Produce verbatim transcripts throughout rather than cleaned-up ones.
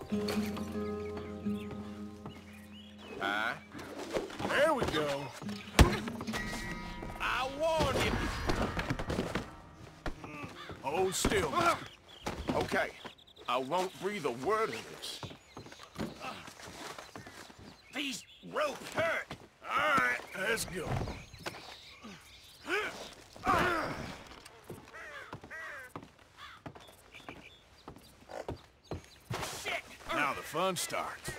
Ah. There we go. I warned you. Hold still. Okay. I won't breathe a word of this. These ropes hurt. All right, let's go. Shit. Now the fun starts.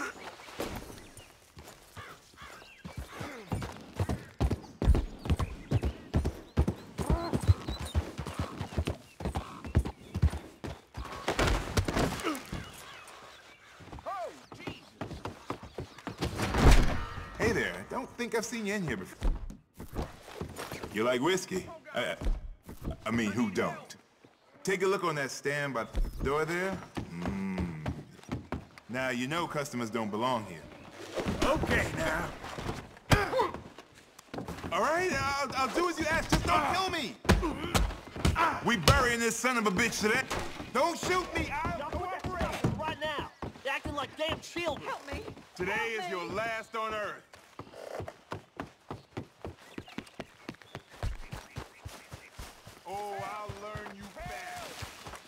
Hey there, I don't think I've seen you in here before. You like whiskey? I, I mean, who don't? Take a look on that stand by the door there. Mmm. Now, you know customers don't belong here. Okay, now. All right, I'll, I'll do as you ask, just don't kill me! We burying this son of a bitch today. Don't shoot me! Y'all cooperate right now. You're acting like damn children. Help me. Today Help is me. your last on Earth. Oh, I'll learn you fast.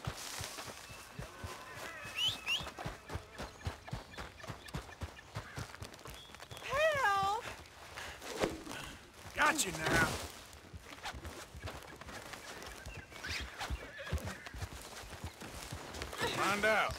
Help! Got you now. Find out.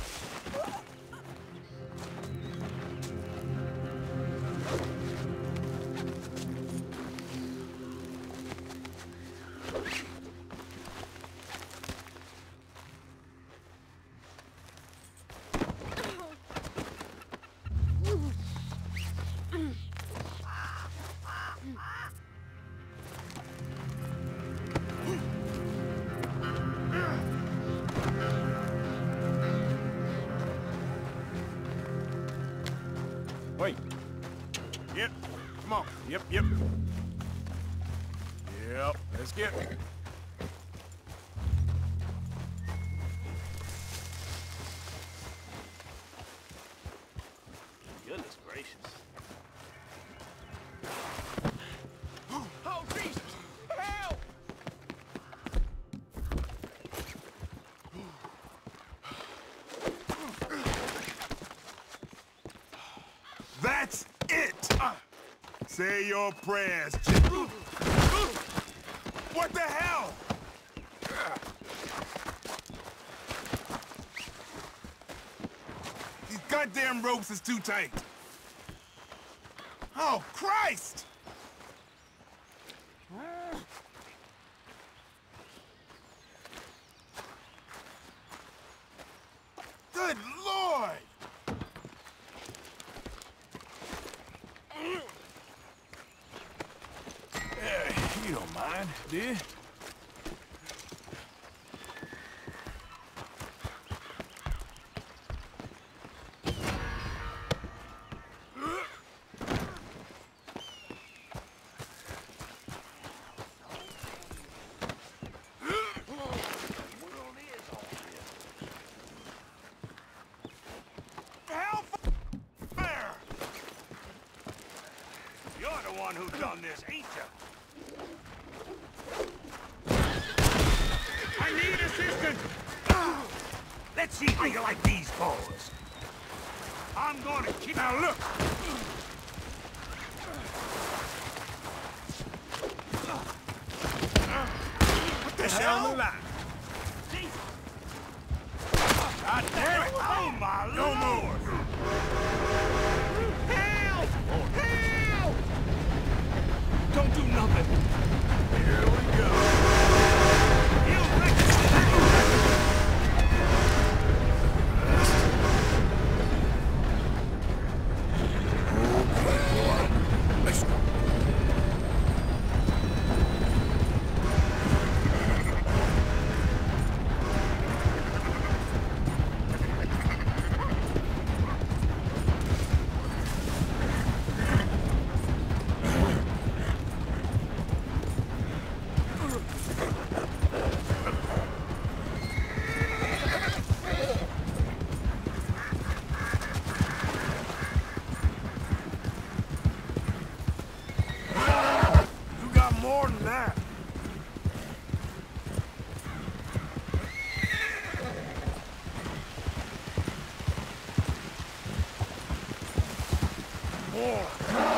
Wait. Yep. Come on. Yep, yep. Yep. Let's get it. Goodness gracious. Oh, Jesus! Help! That's it! Say your prayers, J- What the hell? These goddamn ropes is too tight. Oh, Christ! Good Lord! Yeah, you don't mind, do you? Hellfire! You're the one who done this, ain't you? I need assistance! Let's see how you like these balls. I'm gonna keep... Now look! What the hell? God damn it! Oh my no Lord! More. Help! Help! Don't do nothing. Here we go. You Let's go. more than that. More.